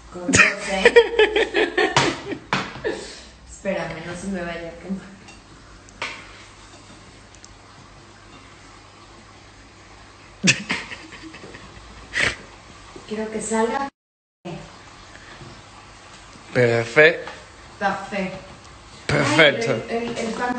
Con sé. Espérame, no se me vaya a quemar. Quiero que salga. Perfecto. Café. Perfecto. Ay, el pan